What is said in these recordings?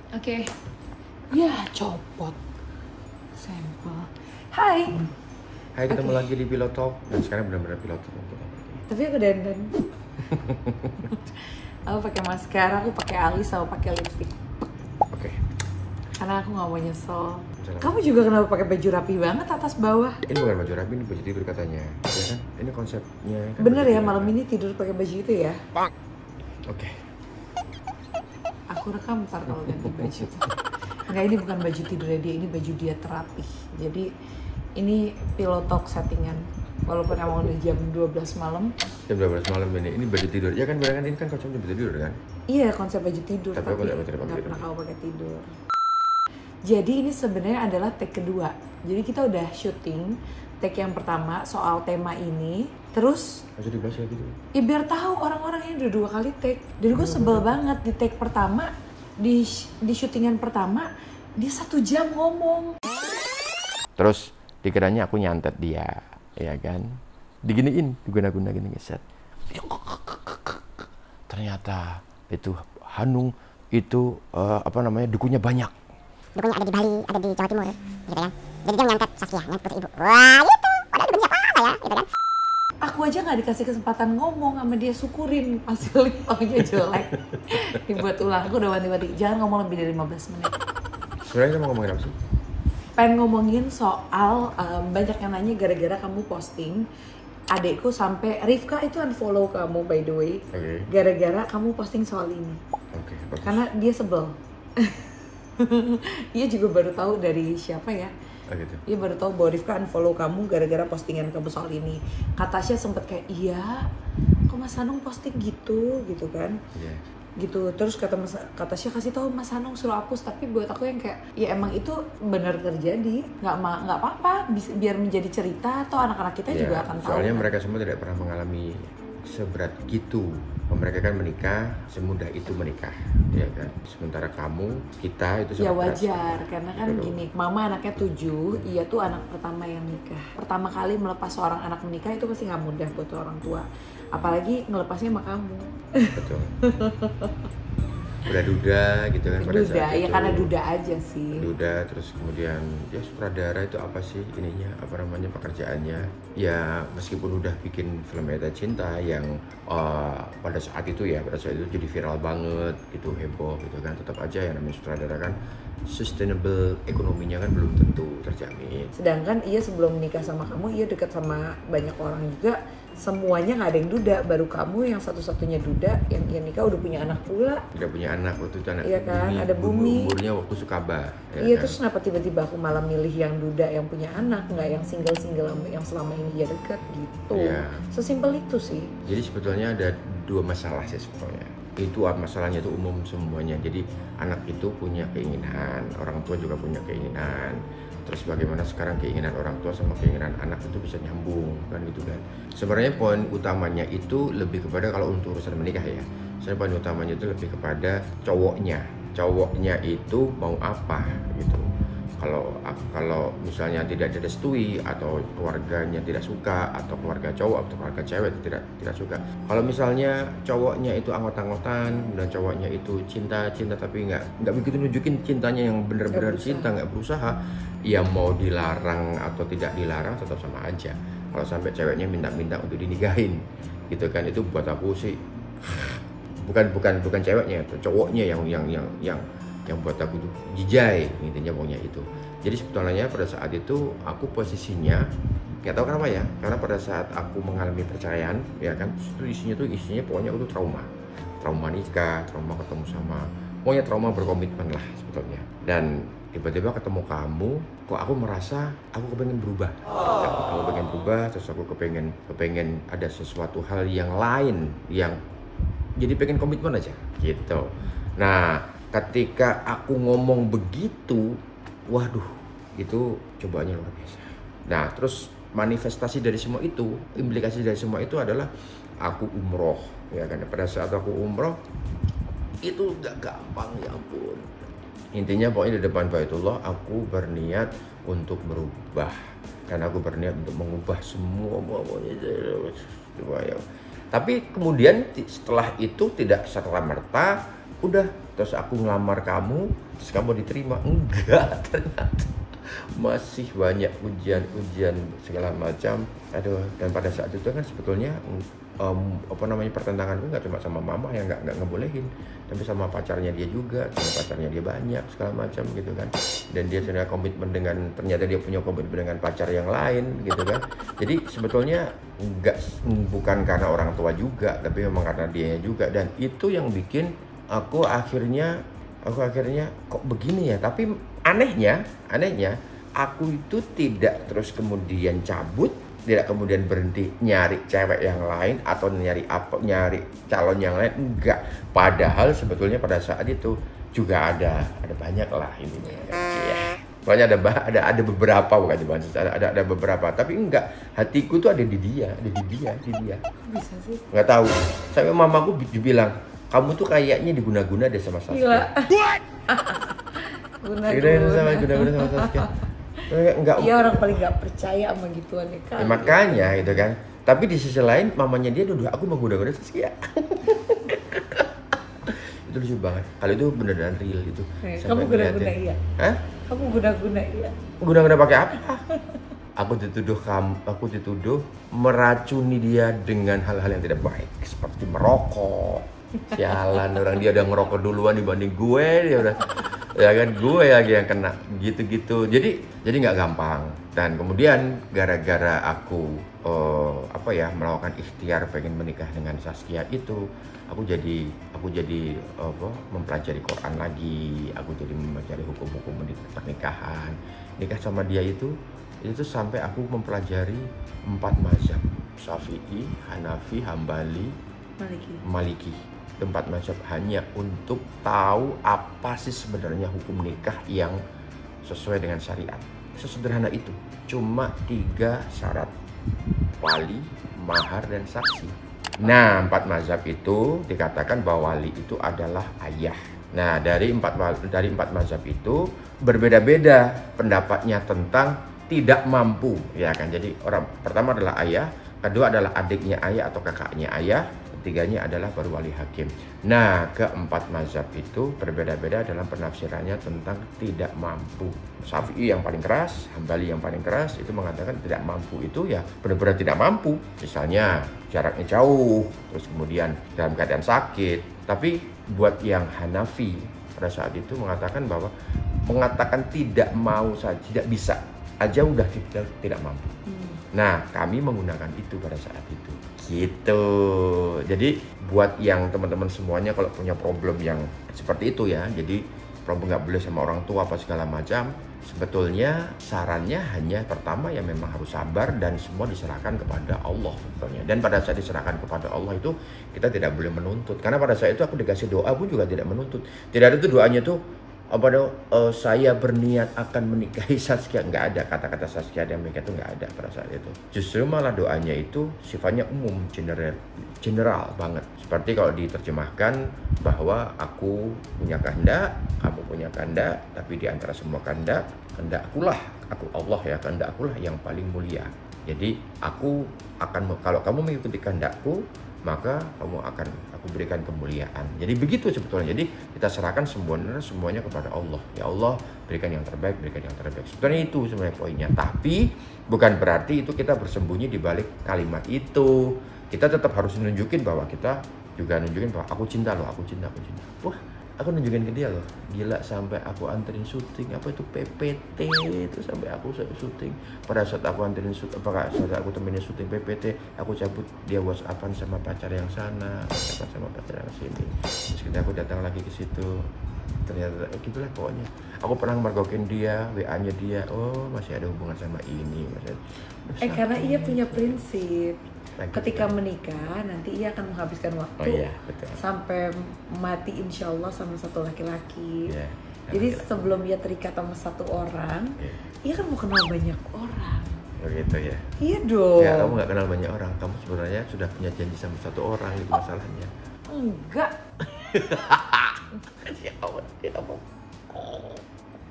Oke. Ya, copot. Sampel. Hai. Hai, ketemu lagi di Pilot Talk. Dan sekarang benar-benar Pilot Talk untuk apa ini? Tapi aku dandan. Aku pakai maskara, aku pakai alis sama pakai lipstick. Oke. Karena aku nggak mau nyesel. Jalan. Kamu juga kenapa pakai baju rapi banget atas bawah? Ini bukan baju rapi, ini baju tidur katanya. Ya kan? Ini konsepnya kan. Bener baju ya, tidur. malam ini tidur pakai baju itu ya? Oke. Aku rekam ntar kalau ganti baju. Enggak, ini bukan baju tidurnya dia, ini baju dia terapi. Jadi ini pillow talk settingan. Walaupun emang udah jam 12 malam. Jam 12 malam ini baju tidur. Ya kan, benar kan, ini kan konsep baju tidur kan? Iya, konsep baju tidur. Tapi aku nggak pakai nggak tidur. pernah kau pakai tidur. Jadi ini sebenarnya adalah take kedua. Jadi kita udah syuting take yang pertama soal tema ini. Terus Masih dibahas ya gitu. ya biar tahu orang-orang ini udah 2 kali take. Dan gue sebel banget di take pertama, di syutingan pertama dia 1 jam ngomong. Terus dikiranya aku nyantet dia, ya kan? Diginiin, diguna-guna gini set. Ternyata itu Hanung itu dukunya banyak. Dukunya ada di Bali, ada di Jawa Timur, gitu kan. Jadi dia nyantet Saskia, nyantet Putri Ibu. Wah itu, padahal itu benci apa ya, gitu kan. Aku aja nggak dikasih kesempatan ngomong sama dia, syukurin hasil lipangnya jelek. Dibuat ulang, aku udah wanti-wanti, jangan ngomong lebih dari 15 menit. Sebenarnya kita mau ngomongin apa sih? Pengen ngomongin soal banyak yang nanya gara-gara kamu posting adekku sampai Rifka itu unfollow kamu by the way. Oke. Gara-gara kamu posting soal ini. Oke, bagus. Karena dia sebel. Dia juga baru tahu dari siapa ya. Oh, gitu. Dia baru tahu bahwa Rifka unfollow kamu gara-gara postingan kamu soal ini. Kak Tasya sempet kayak, iya kok Mas Hanung posting gitu kan. Iya. Gitu. Terus kata Tasya kasih tahu Mas Hanung suruh hapus. Tapi buat aku yang kayak, ya emang itu benar terjadi. Nggak apa-apa, biar menjadi cerita atau anak-anak kita Ya, juga akan tahu. soalnya kan? mereka semua tidak pernah mengalami seberat gitu. Mereka kan menikah semudah itu menikah, ya kan. Sementara kamu, kita itu Ya sangat keras. wajar, karena kan Gitu loh. gini, mama anaknya 7, ia tuh anak pertama yang nikah. Pertama kali melepas seorang anak menikah itu pasti nggak mudah buat orang tua. Apalagi ngelepasnya sama kamu. Betul. Udah duda gitu kan pada Duda, saat ya itu. karena duda aja sih. Duda, terus kemudian ya sutradara itu apa sih ininya, apa namanya pekerjaannya. Ya meskipun udah bikin film Eta Cinta yang pada saat itu jadi viral banget gitu, heboh gitu kan, tetap aja yang namanya sutradara kan sustainable ekonominya kan belum tentu terjamin. Sedangkan ia sebelum menikah sama kamu, ia dekat sama banyak orang juga. Semuanya nggak ada yang duda, baru kamu yang satu-satunya duda yang nikah udah punya anak pula. Tidak punya anak waktu itu, anak Iya kan, ada Bumi. umurnya waktu Sukaba. Ya Iya, kan? terus kenapa tiba-tiba aku malah milih yang duda yang punya anak, nggak yang single-single yang selama ini dia dekat gitu. Iya. Sesimpel itu sih. Jadi sebetulnya ada 2 masalah sih sebetulnya. Itu masalahnya itu umum semuanya. Jadi anak itu punya keinginan, orang tua juga punya keinginan. Terus bagaimana sekarang keinginan orang tua sama keinginan anak itu bisa nyambung kan gitu kan. Sebenarnya poin utamanya itu lebih kepada kalau untuk urusan menikah ya. Sebenarnya poin utamanya itu lebih kepada cowoknya. Cowoknya itu mau apa gitu. Kalau misalnya tidak direstui atau keluarganya tidak suka atau keluarga cowok atau keluarga cewek tidak suka. Kalau misalnya cowoknya itu anggot-anggotan dan cowoknya itu cinta tapi nggak begitu nunjukin cintanya yang benar-benar cinta, nggak berusaha, ya mau dilarang atau tidak dilarang tetap sama aja. Kalau sampai ceweknya minta untuk dinikahin gitu kan, itu buat aku sih bukan ceweknya, itu cowoknya yang buat aku tuh jijai, intinya pokoknya itu. Jadi sebetulnya pada saat itu aku posisinya nggak tahu kenapa ya, karena pada saat aku mengalami perceraian ya kan, isinya pokoknya aku tuh trauma nikah, trauma ketemu sama, pokoknya trauma berkomitmen lah sebetulnya. Dan tiba-tiba ketemu kamu, kok aku merasa aku kepengen berubah. Aku pengen berubah, terus aku kepengen ada sesuatu hal yang lain yang jadi pengen komitmen aja gitu. Nah, ketika aku ngomong begitu, waduh, itu cobaannya luar biasa. Nah, terus manifestasi dari semua itu, implikasi dari semua itu adalah aku umroh, ya kan. Pada saat aku umroh, itu gak gampang, ya ampun. Intinya pokoknya di depan Baitullah, aku berniat untuk berubah. Dan aku berniat untuk mengubah semua. Tapi kemudian setelah itu tidak serta-merta udah terus aku ngelamar kamu, terus kamu diterima. Enggak, ternyata masih banyak ujian segala macam. Aduh, dan pada saat itu kan sebetulnya pertentangan gue nggak cuma sama mama yang nggak ngebolehin, tapi sama pacarnya dia juga, sama pacarnya dia banyak segala macam gitu kan. Dan dia sudah komitmen ternyata dia punya komitmen dengan pacar yang lain gitu kan. Jadi sebetulnya bukan karena orang tua juga, tapi memang karena dia juga. Dan itu yang bikin aku akhirnya kok begini ya. Tapi anehnya aku itu tidak terus kemudian cabut, tidak kemudian berhenti nyari cewek yang lain atau nyari calon yang lain, enggak. Padahal sebetulnya pada saat itu juga ada banyak lah intinya ya. Pokoknya ada beberapa, bukan cuma ada beberapa, tapi enggak, hatiku tuh ada di dia. Bisa sih? Nggak tahu. Sampai mamaku bilang, kamu tuh kayaknya diguna-guna deh sama Saskia. Guna-guna sama Saskia. Iya, orang paling nggak percaya sama gituan ya kan. Ya, makanya gitu kan. Tapi di sisi lain mamanya dia nuduh aku menggoda-goda Saskia. Itu lucu banget. Kalau itu beneran real itu. Kamu guna-guna iya? Hah? Kamu guna-guna iya? Guna-guna pakai apa? Aku dituduh meracuni dia dengan hal-hal yang tidak baik, seperti merokok. Sialan, orang dia udah ngerokok duluan dibanding gue, dia udah ya kan, gue lagi yang kena gitu-gitu. Jadi nggak gampang. Dan kemudian gara-gara aku melakukan ikhtiar pengen menikah dengan Saskia itu, aku jadi mempelajari Quran lagi, aku jadi mempelajari hukum-hukum pernikahan. Nikah sama dia itu sampai aku mempelajari 4 mazhab, Syafi'i, Hanafi, Hambali, Maliki. 4 mazhab hanya untuk tahu apa sih sebenarnya hukum nikah yang sesuai dengan syariat. Sesederhana itu. Cuma 3 syarat: wali, mahar, dan saksi. Nah, 4 mazhab itu dikatakan bahwa wali itu adalah ayah. Nah, dari 4 mazhab itu berbeda-beda pendapatnya tentang tidak mampu, ya kan. Jadi orang pertama adalah ayah, kedua adalah adiknya ayah atau kakaknya ayah, ketiganya adalah baru wali hakim. Nah, ke-4 mazhab itu berbeda-beda dalam penafsirannya tentang tidak mampu. Syafi'i yang paling keras, Hambali yang paling keras itu mengatakan tidak mampu itu ya benar-benar tidak mampu. Misalnya jaraknya jauh, terus kemudian dalam keadaan sakit. Tapi buat yang Hanafi pada saat itu mengatakan tidak mau saja, tidak bisa aja udah tidak mampu. Nah, kami menggunakan itu pada saat itu. Gitu. Jadi buat yang teman-teman semuanya kalau punya problem yang seperti itu ya, jadi problem nggak boleh sama orang tua apa segala macam, sebetulnya sarannya hanya pertama ya memang harus sabar dan semua diserahkan kepada Allah sebetulnya. Dan pada saat diserahkan kepada Allah itu kita tidak boleh menuntut. Karena pada saat itu aku dikasih doa pun juga tidak menuntut. Tidak ada tuh doanya tuh saya berniat akan menikahi Saskia. Nggak ada kata-kata Saskia dan menikah itu, nggak ada pada saat itu. Justru malah doanya itu sifatnya umum, general banget. Seperti kalau diterjemahkan bahwa aku punya kehendak, kamu punya kehendak, tapi di antara semua kehendakkulah, aku Allah ya, kehendakkulah yang paling mulia. Jadi aku akan, kalau kamu mengikuti kehendakku, maka aku berikan kemuliaan. Jadi begitu sebetulnya. Jadi kita serahkan semuanya kepada Allah. Ya Allah, berikan yang terbaik. Sebetulnya itu sebenarnya poinnya. Tapi bukan berarti itu kita bersembunyi di balik kalimat itu. Kita tetap harus nunjukin bahwa kita juga nunjukin bahwa aku cinta loh, aku cinta. Wah, aku nunjukin ke dia loh. Gila, sampai aku anterin syuting PPT itu, sampai aku syuting. Pada saat aku anterin syuting, saat aku temenin syuting PPT, aku cabut dia WhatsAppan sama pacar yang sana, sama pacar yang sini. Terus aku datang lagi ke situ. Ternyata gitulah pokoknya. Aku pernah mergokin dia, WA-nya dia. Oh, masih ada hubungan sama ini, karena ia punya prinsip. Ketika menikah, nanti ia akan menghabiskan waktu sampai mati insya Allah sama satu laki-laki. Jadi sebelum ia terikat sama satu orang, ia kan mau kenal banyak orang. Begitu ya? Iya dong. Ya, kamu nggak kenal banyak orang. Kamu sebenarnya sudah punya janji sama satu orang, itu masalahnya. Enggak. Ya Allah.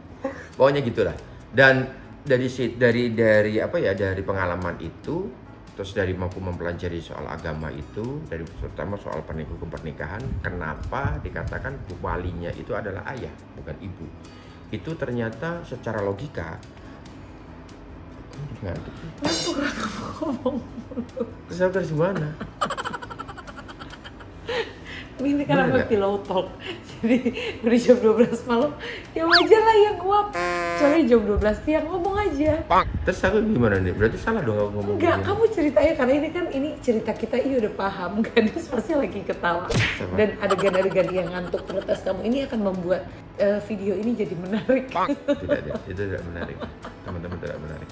Pokoknya gitulah. Dan dari pengalaman itu Terus dari aku mempelajari soal agama itu, dari terutama soal hukum pernikahan, kenapa dikatakan walinya itu adalah ayah, bukan ibu. Itu ternyata secara logika. Ngantuk. Ngomong. Terus dari mana? Ini kan apa pillow talk. Jadi udah jam 12 malam, ya wajar lah yang nguap. Soalnya jam 12 siang ngomong aja. Terus aku gimana nih? Berarti salah dong aku ngomong. Enggak, kamu ceritanya karena ini cerita kita udah paham. Gadis pasti lagi ketawa. Dan adegan-adegan yang ngantuk protes kamu ini akan membuat video ini jadi menarik. Tidak, itu tidak menarik. Teman-teman tidak menarik.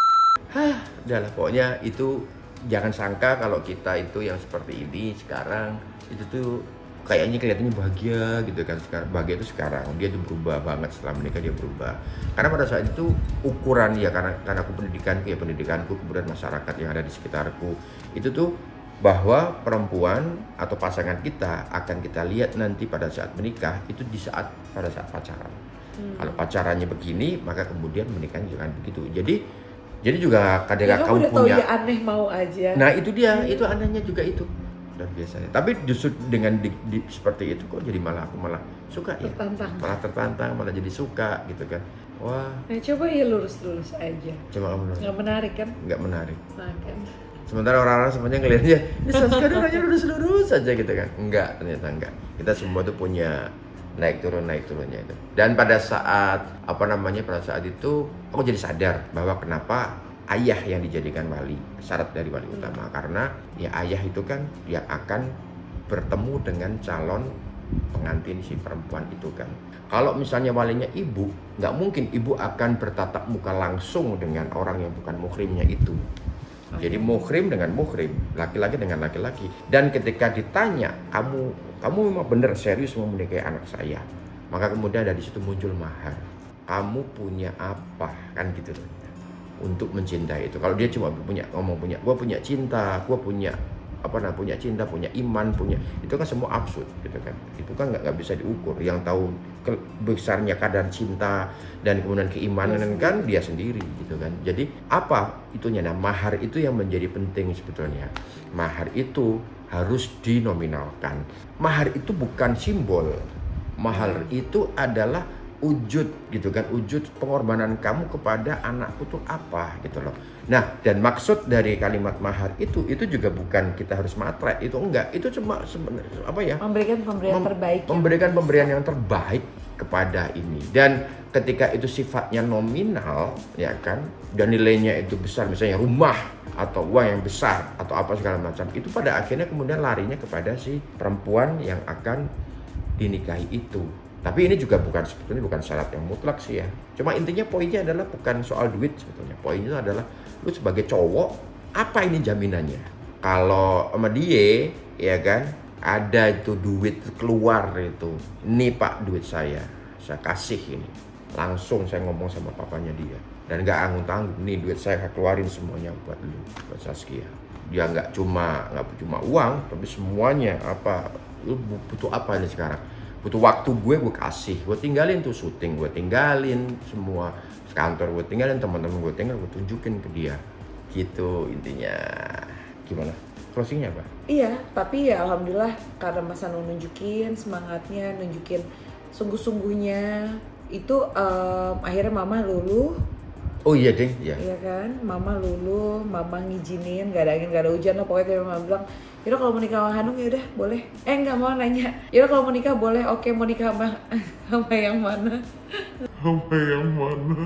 Udahlah, pokoknya itu jangan sangka kalau kita itu yang seperti ini sekarang itu tuh kayaknya kelihatannya bahagia gitu kan. Sekarang bahagia itu sekarang, dia tuh berubah banget setelah menikah, dia berubah. Karena pada saat itu ukuran ya, karena aku pendidikanku kemudian masyarakat yang ada di sekitarku itu tuh bahwa perempuan atau pasangan kita akan kita lihat nanti pada saat menikah itu pada saat pacaran. Kalau pacarannya begini, maka kemudian menikahnya jangan begitu. Jadi juga kadang kamu punya tahu ya aneh mau aja. Nah itu dia, itu anehnya juga itu. Dan biasanya, tapi justru dengan seperti itu kok jadi aku malah suka ya. Malah tertantang, malah jadi suka gitu kan. Wah. Nah coba ya lurus aja. Coba kamu lurus. Nggak menarik kan? Nggak menarik. Nah kan. Sementara orang-orang semuanya ngelihatnya, ini sekarang hanya lurus aja gitu kan. Enggak, ternyata enggak. Kita semua tuh punya naik turunnya itu. Dan pada saat pada saat itu aku jadi sadar bahwa kenapa ayah yang dijadikan wali, syarat dari wali utama, karena ya ayah itu kan yang akan bertemu dengan calon pengantin si perempuan itu kan. Kalau misalnya walinya ibu, nggak mungkin ibu akan bertatap muka langsung dengan orang yang bukan muhrimnya itu. Jadi muhrim dengan muhrim, laki-laki dengan laki-laki. Dan ketika ditanya, kamu memang benar serius mau menikahi anak saya, maka kemudian dari situ muncul mahar. Kamu punya apa kan gitu loh, untuk mencintai itu. Kalau dia cuma gue punya cinta, gue punya cinta, punya iman, itu kan semua absurd gitu kan. Itu kan nggak bisa diukur. Yang tahu besarnya kadar cinta dan kemudian keimanan kan dia sendiri gitu kan. Jadi apa itunya? Nah, mahar itu yang menjadi penting sebetulnya. Mahar itu harus dinominalkan. Mahar itu bukan simbol. Mahar itu adalah wujud gitu kan, wujud pengorbanan kamu kepada anakku tuh apa gitu loh. Nah, dan maksud dari kalimat mahar itu juga bukan kita harus matre, itu enggak, itu cuma sebenarnya memberikan pemberian terbaik, memberikan pemberian yang terbaik kepada ini. Dan ketika itu sifatnya nominal ya kan, dan nilainya itu besar, misalnya rumah atau uang yang besar atau apa segala macam, itu pada akhirnya kemudian larinya kepada si perempuan yang akan dinikahi itu. Tapi ini juga sebetulnya bukan syarat yang mutlak sih ya. Cuma intinya poinnya adalah bukan soal duit sebetulnya. Poinnya adalah lu sebagai cowok, apa ini jaminannya? Kalau sama dia, ya kan, ada itu duit keluar itu. Ini Pak duit saya kasih ini. Langsung saya ngomong sama papanya dia. Dan gak anggung-tanggung, nih duit saya keluarin semuanya buat lu, buat Saskia. Dia nggak cuma uang, tapi semuanya apa, lu butuh apa ini sekarang? Butuh waktu gue kasih, gue tinggalin tuh syuting, gue tinggalin semua kantor, gue tinggalin teman-teman gue tunjukin ke dia, gitu intinya. Gimana closingnya Pak? Iya, tapi ya alhamdulillah karena Mas Anu nunjukin semangatnya, nunjukin sungguh-sungguhnya itu akhirnya Mama luluh. Oh iya deh, ya. Iya kan, Mama luluh, Mama ngizinin, gak ada angin, gak ada hujan lah pokoknya. Mama bilang, yaudah kalau mau nikah sama Hanung ya udah boleh. Nggak mau nanya, yaudah kalau mau nikah boleh, oke mau nikah sama yang mana? Sama yang mana?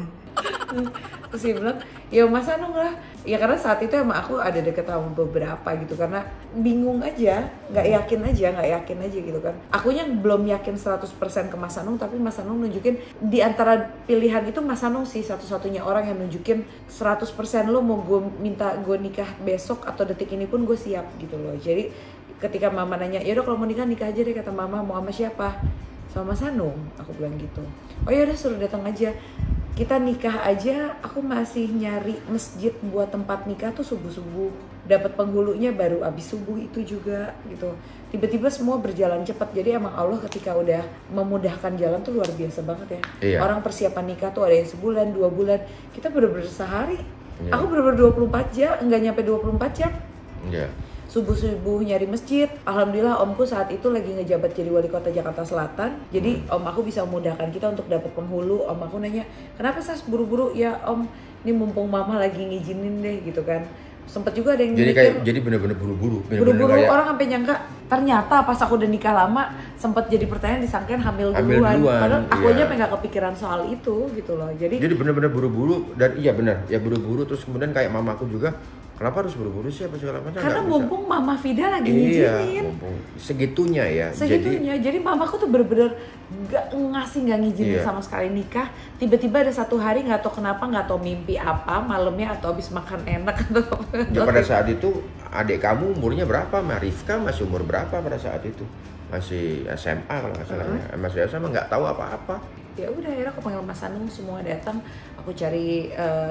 Terus dia bilang, ya Mas Hanung lah. Ya karena saat itu emang aku ada deket sama beberapa gitu, karena bingung aja, nggak yakin aja gitu kan. Akunya belum yakin 100% ke Mas Hanung, tapi Mas Hanung nunjukin di antara pilihan itu Mas Hanung sih satu-satunya orang yang nunjukin 100% lo mau gue nikah besok atau detik ini pun gue siap gitu loh. Jadi ketika Mama nanya, yaudah kalau mau nikah aja deh, kata Mama, mau sama siapa? Sama Mas Hanung, aku bilang gitu. Oh yaudah suruh datang aja. Kita nikah aja, aku masih nyari masjid buat tempat nikah tuh subuh-subuh. Dapat penghulunya baru abis subuh itu juga gitu. Tiba-tiba semua berjalan cepat. Jadi emang Allah ketika udah memudahkan jalan tuh luar biasa banget ya. Iya. Orang persiapan nikah tuh ada yang sebulan, 2 bulan. Kita bener-bener sehari Iya. Aku bener-bener 24 jam, nggak nyampe 24 jam. Iya. Subuh-subuh nyari masjid. Alhamdulillah omku saat itu lagi ngejabat jadi wali kota Jakarta Selatan. Jadi om aku bisa memudahkan kita untuk dapat penghulu. Om aku nanya, kenapa Sas buru-buru? Ya om, ini mumpung mama lagi ngizinin deh gitu kan. Sempet juga ada yang Jadi bener-bener buru-buru. Buru-buru kayak orang sampai nyangka. Ternyata pas aku udah nikah lama sempet jadi pertanyaan disangkain hamil duluan. Padahal aku aja pengen gak kepikiran soal itu gitu loh. Jadi bener-bener buru-buru dan iya benar ya buru-buru terus kemudian kayak mamaku juga. Kenapa harus buru-buru sih apa segala macam? Karena mumpung Mama Vida lagi ngizinin. Mumpung segitunya ya. Jadi mamaku tuh bener-bener gak ngizinin sama sekali nikah. Tiba-tiba ada satu hari nggak tahu kenapa, nggak tahu mimpi apa malamnya atau habis makan enak atau apa. Ya pada saat itu adik kamu umurnya berapa? Rifka masih umur berapa pada saat itu? Masih SMA kalau nggak salah ya. Masih SMA nggak tahu apa-apa. Ya udah akhirnya aku panggil Mas Anung, semua datang. Aku cari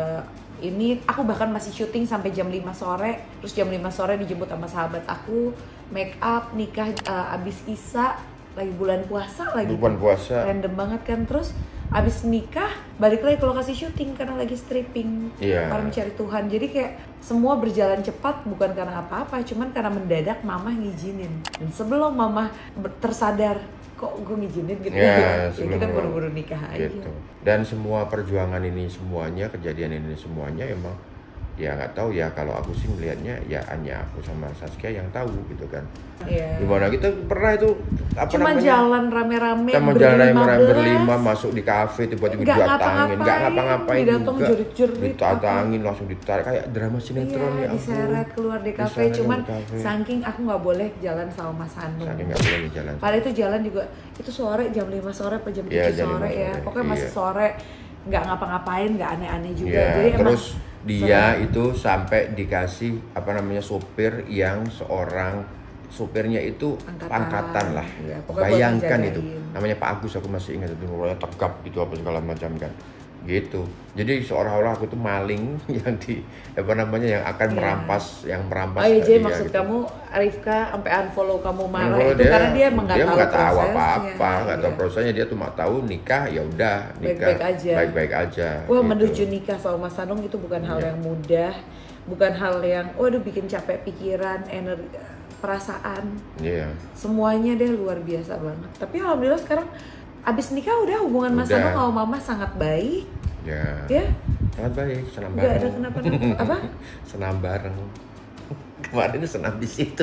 ini, aku bahkan masih syuting sampai jam 5 sore. Terus jam 5 sore dijemput sama sahabat aku, make up, nikah abis Isya, lagi bulan puasa lagi. Bulan puasa. Random banget kan. Terus abis nikah balik lagi ke lokasi syuting karena lagi stripping. Para mencari Tuhan. Jadi kayak semua berjalan cepat bukan karena apa-apa, cuman karena mendadak mama ngizinin. Dan sebelum mama tersadar kok gue ngizinin gitu ya kita buru-buru nikah aja gitu. Dan semua perjuangan ini semuanya, kejadian ini semuanya emang ya nggak tahu ya, kalau aku sih melihatnya ya hanya aku sama Saskia yang tahu gitu kan. Gimana kita pernah itu cuma jalan rame-rame berlima masuk di kafe tiba-tiba didatangin, nggak ngapa-ngapain juga, ditatangin langsung ditarik kayak drama sinetron ya, diseret keluar di kafe. Cuman saking aku nggak boleh jalan sama Mas Anung, saking nggak boleh jalan. Padahal itu jalan juga itu sore jam 5 sore apa jam 7 sore ya, pokoknya masih sore, nggak ngapa-ngapain, nggak aneh-aneh juga. Jadi terus dia itu sampai dikasih supir yang seorang supirnya itu angkatan lah. Bayangkan itu namanya Pak Agus, aku masih ingat itu, mulanya tegap gitu apa segala macam kan gitu. Jadi seolah-olah aku tuh maling yang yang akan merampas jadi maksud gitu. Kamu Rifka sampai unfollow kamu marah itu karena dia nggak tahu apa-apa, nggak tahu prosesnya, dia tuh mau tahu nikah ya udah nikah baik-baik aja. Wah gitu. Menuju nikah sama Mas Anung itu bukan hal yang mudah, bukan hal yang bikin capek pikiran, energi, perasaan. Semuanya deh luar biasa banget. Tapi alhamdulillah sekarang abis nikah udah hubungan Mas Anung sama Mama sangat baik. Ya. Sangat baik, senam bareng. Gak ada kenapa-napa. Apa? Senam bareng. Kemarin senam di situ.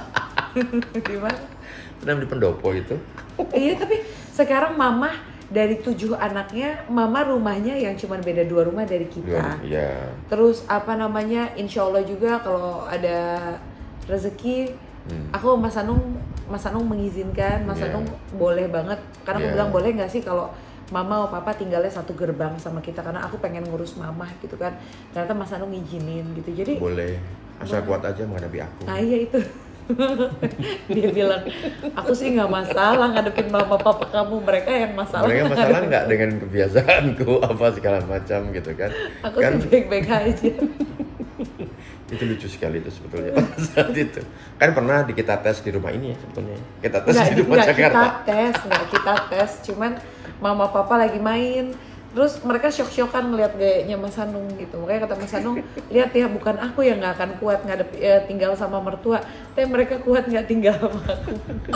Di mana? Senam di pendopo itu. Iya, tapi sekarang Mama dari 7 anaknya, Mama rumahnya yang cuma beda 2 rumah dari kita. Iya. Terus insya Allah juga kalau ada rezeki, aku Mas Anung mengizinkan, Mas Anung boleh banget. Karena aku bilang boleh nggak sih kalau Mama atau Papa tinggalnya satu gerbang sama kita, karena aku pengen ngurus Mama gitu kan. Ternyata Mas Anung ngizinin gitu. Jadi boleh, asal kuat aja menghadapi aku. Nah iya itu. Dia bilang, aku sih nggak masalah ngadepin Mama Papa kamu, mereka yang masalah. Mereka masalah nggak dengan kebiasaanku apa segala macam gitu kan. Aku kan sih baik-baik aja. Itu lucu sekali itu sebetulnya pada saat itu. Kan pernah kita tes di rumah ini ya sebetulnya. Kita tes di rumah Jakarta. Kita tes, cuman Mama Papa lagi main. Terus mereka syok-syokan ngeliat gayanya Mas Anung gitu. Makanya kata Mas Anung, lihat ya, bukan aku yang nggak akan kuat tinggal sama mertua, tapi mereka kuat nggak tinggal sama aku.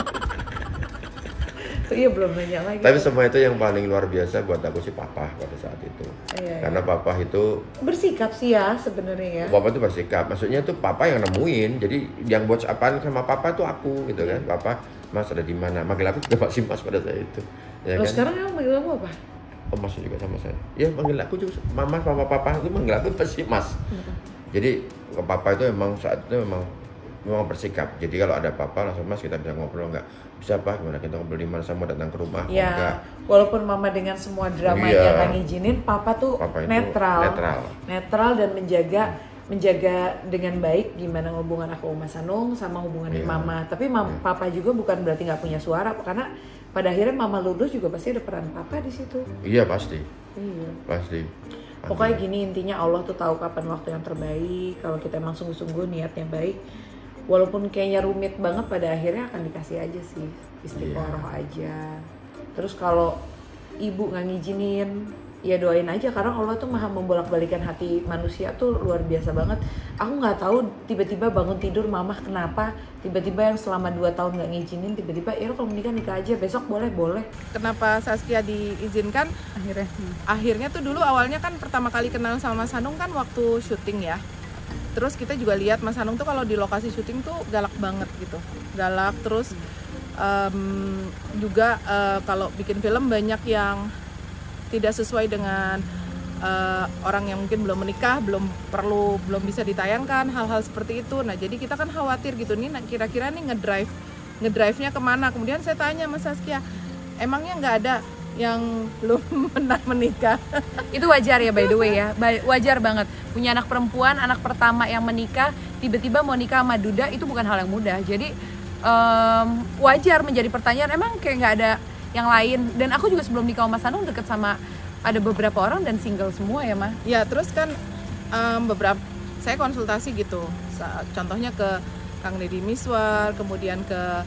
Iya belum nanya lagi. Tapi semua itu yang paling luar biasa buat aku sih Papa pada saat itu. Karena Papa itu bersikap sih ya sebenarnya ya. Papa itu bersikap, maksudnya tuh Papa yang nemuin. Jadi yang buat apaan sama Papa tuh aku gitu kan. Papa, Mas ada di mana? Manggil aku juga masih Mas pada saat itu. Ya kan? Sekarang kamu manggil kamu apa? Oh Mas juga sama saya. Ya manggil aku juga Mama sama Papa itu manggil aku pasti Mas. Jadi Papa itu memang saat itu memang bersikap. Jadi kalau ada Papa langsung Mas, kita bisa ngobrol, nggak bisa Pak, gimana kita ngobrol di mana, sama datang ke rumah. Ya, walaupun Mama dengan semua dramanya nggak ngizinin, Papa tuh netral dan menjaga dengan baik gimana hubungan aku sama Mas Anung sama hubungan Mama. Tapi Papa juga bukan berarti nggak punya suara, karena pada akhirnya Mama lulus juga pasti ada peran Papa di situ. Iya pasti. Iya. Pasti. Pokoknya gini, intinya Allah tuh tahu kapan waktu yang terbaik. Kalau kita emang sungguh-sungguh niatnya baik, walaupun kayaknya rumit banget, pada akhirnya akan dikasih aja sih, istiqoroh aja. Terus kalau ibu nggak ngizinin, ya doain aja, karena Allah tuh maha membolak-balikan hati manusia tuh luar biasa banget. Aku nggak tahu tiba-tiba bangun tidur mamah kenapa tiba-tiba yang selama 2 tahun nggak ngizinin tiba-tiba ya kalau menikah nikah aja besok boleh. Kenapa Saskia diizinkan? Akhirnya tuh dulu awalnya kan pertama kali kenal sama Mas Hanung kan waktu syuting ya. Terus kita juga lihat Mas Hanung tuh kalau di lokasi syuting tuh galak banget gitu, galak. Terus juga kalau bikin film banyak yang tidak sesuai dengan orang yang mungkin belum menikah, belum bisa ditayangkan hal-hal seperti itu. Nah jadi kita kan khawatir gitu nih, kira-kira nih ngedrive-nya kemana. Kemudian saya tanya Mas Saskia, emangnya nggak ada yang belum pernah menikah? Itu wajar ya, by the way ya, wajar banget. Punya anak perempuan, anak pertama yang menikah, tiba-tiba mau nikah sama duda, itu bukan hal yang mudah. Jadi wajar menjadi pertanyaan, emang kayak nggak ada yang lain. Dan aku juga sebelum nikah sama Mas Hanung deket sama ada beberapa orang dan single semua ya, Ma? Ya, terus kan beberapa saya konsultasi gitu. Contohnya ke Kang Deddy Miswar, kemudian ke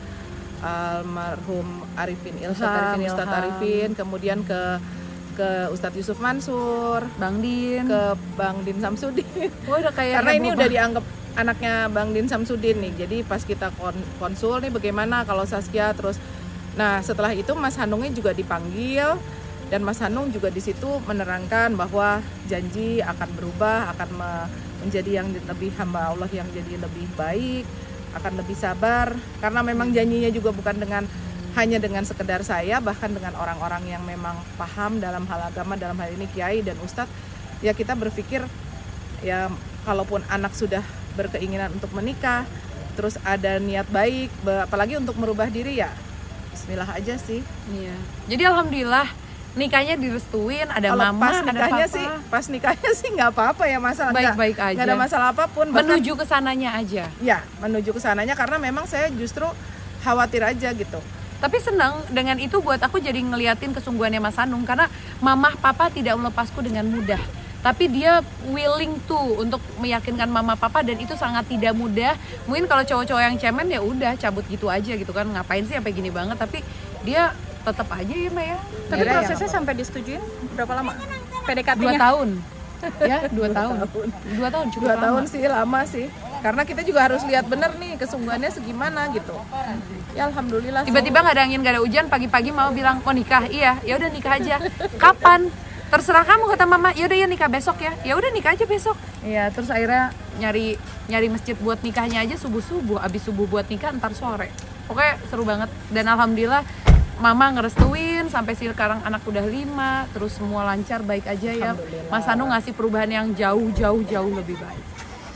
almarhum Arifin Ilham, Ustadz Arifin, kemudian ke Ustadz Yusuf Mansur, Bang Din, ke Bang Din Samsudin. Oh, udah kayak karena ini udah dianggap anaknya Bang Din Samsudin nih. Jadi pas kita konsul nih bagaimana kalau Saskia terus. Nah setelah itu Mas Hanungnya juga dipanggil dan Mas Hanung juga di situ menerangkan bahwa janji akan berubah, akan menjadi yang lebih hamba Allah yang jadi lebih baik, akan lebih sabar, karena memang janjinya juga bukan hanya dengan sekedar saya, bahkan dengan orang-orang yang memang paham dalam hal agama, dalam hal ini kiai dan ustadz. Ya kita berpikir ya kalaupun anak sudah berkeinginan untuk menikah, terus ada niat baik, apalagi untuk merubah diri ya bismillah aja sih. Iya. Jadi alhamdulillah nikahnya direstuin, ada kalau mama, ada papa. Pas nikahnya sih nggak apa-apa ya, masalah baik-baik aja. Nggak ada masalah apapun. Menuju ke sananya aja. Ya, menuju ke sananya karena memang saya justru khawatir aja gitu. Tapi senang dengan itu, buat aku jadi ngeliatin kesungguhannya Mas Hanung, karena mama papa tidak melepasku dengan mudah. Tapi dia willing tuh untuk meyakinkan mama papa, dan itu sangat tidak mudah. Mungkin kalau cowok-cowok yang cemen ya udah cabut gitu aja gitu kan, ngapain sih sampai gini banget, tapi dia tetap aja ya Mbak ya. Tapi prosesnya sampai disetujuin berapa lama? PDKT-nya? 2 tahun. Ya, 2 tahun. 2 tahun cukup 2 tahun sih lama sih. Karena kita juga harus lihat bener nih kesungguhannya segimana gitu. Ya alhamdulillah. Tiba-tiba nggak ada angin, nggak ada hujan, pagi-pagi mau bilang mau nikah. Iya, ya udah nikah aja. Kapan? Terserah kamu, kata mama. Ya udah ya nikah besok ya. Ya udah nikah aja besok. Iya, terus akhirnya nyari masjid buat nikahnya aja subuh-subuh. Abis subuh buat nikah ntar sore. Pokoknya seru banget. Dan alhamdulillah mama ngerestuin sampai sekarang anak udah 5, terus semua lancar baik aja ya. Mas Hanung ngasih perubahan yang jauh lebih baik.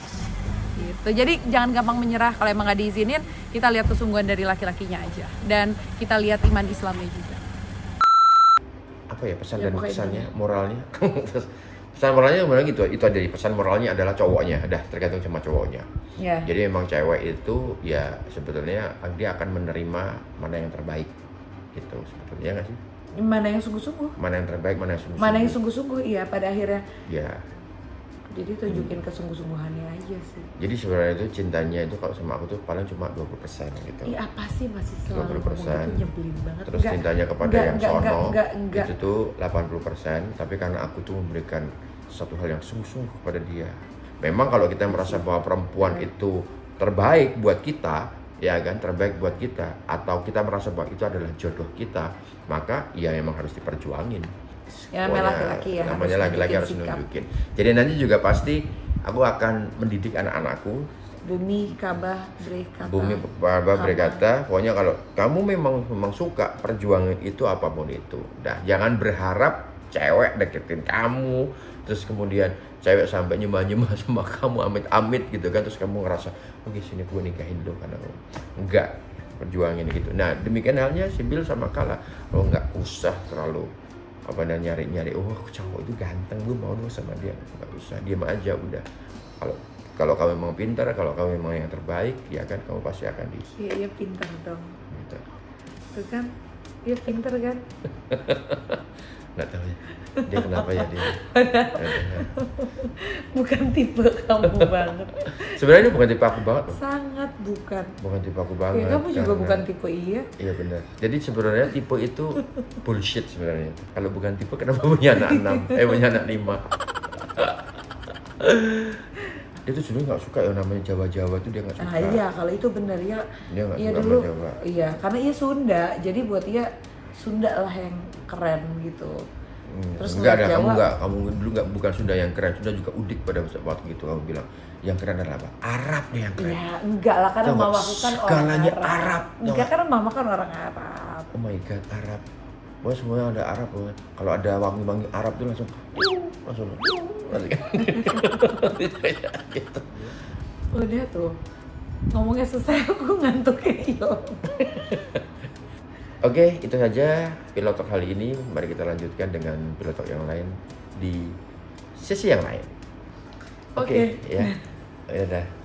Gitu. Jadi jangan gampang menyerah. Kalau emang nggak diizinin, kita lihat kesungguhan dari laki-lakinya aja, dan kita lihat iman Islamnya juga. Apa ya pesan dan pesannya, moralnya? Pesan moralnya benar gitu. Itu ada di pesan moralnya adalah cowoknya, dah tergantung sama cowoknya. Yeah. Jadi memang cewek itu ya sebetulnya dia akan menerima mana yang terbaik. Gitu sebetulnya nggak sih? Mana yang sungguh-sungguh? Mana yang terbaik, mana yang sungguh-sungguh? Mana yang sungguh-sungguh, iya pada akhirnya. Ya. Jadi tunjukin kesungguh-sungguhannya aja sih. Jadi sebenarnya itu cintanya itu kalau sama aku tuh paling cuma 20% gitu. Iya apa sih masih selalu 20%. ngomong itu nyebelin banget. Terus cintanya kepada yang sono itu tuh 80%, tapi karena aku tuh memberikan satu hal yang sungguh-sungguh kepada dia. Memang kalau kita merasa bahwa perempuan itu terbaik buat kita, ya kan, terbaik buat kita, atau kita merasa bahwa itu adalah jodoh kita, maka ya memang harus diperjuangin. Ya namanya laki-laki ya. Namanya laki-laki harus nunjukin. Jadi nanti juga pasti aku akan mendidik anak-anakku. Bumi Kabah berkata. Bumi Kabah berkata, pokoknya kalau kamu memang suka perjuangan itu apapun itu. Dah, jangan berharap cewek deketin kamu, terus kemudian cewek sampai nyembah-nyembah sama kamu, amit-amit gitu kan, terus kamu ngerasa, oke sini gue nikahin dulu karena enggak, perjuangin gitu. Nah demikian halnya Sibil sama Kala, lo nggak usah terlalu nyari-nyari, oh cowok itu ganteng, gue mau dong sama dia, nggak usah, diam aja udah. Kalau kamu memang pintar, kalau kamu memang yang terbaik, ya kan kamu pasti akan diisi. Iya pintar dong. Gitu. Tuh kan, iya pintar kan. Nggak tahu ya. Dia kenapa ya dia? Bukan tipe kamu banget. Sebenarnya bukan tipe aku banget loh. Sangat bukan. Bukan tipe aku Ya, banget. kamu juga karena- bukan tipe iya. Iya benar. Jadi sebenarnya tipe itu bullshit sebenarnya. Kalau bukan tipe kenapa punya anak 6? Punya anak 5. Dia tuh sebenarnya nggak suka yang namanya Jawa-Jawa tuh dia nggak suka. Ah iya, kalau itu benar ya. Dia nggak Iya suka dulu. sama Jawa. Iya, karena ia Sunda. Jadi buat ia Sunda lah yang keren gitu. Terus enggak ada, ngeliat kamu Jawa- enggak, kamu dulu enggak, bukan Sunda yang keren, Sunda juga udik pada waktu itu kamu bilang. Yang keren adalah apa? Arab nih yang keren. Ya enggak lah, karena Tau nggak? mamaku kan orang Segalanya Arab. Arab, tau Enggak, nggak? karena mama kan orang Arab. Oh my god, Arab. Wah semuanya ada Arab loh. Kalau ada wangi-wangi Arab tuh langsung. Gitu. Udah tuh. Ngomongnya selesai aku ngantuk kayak Oke, itu saja Pilotalk kali ini. Mari kita lanjutkan dengan Pilotalk yang lain di sesi yang lain. Oke. Ya. Ya udah.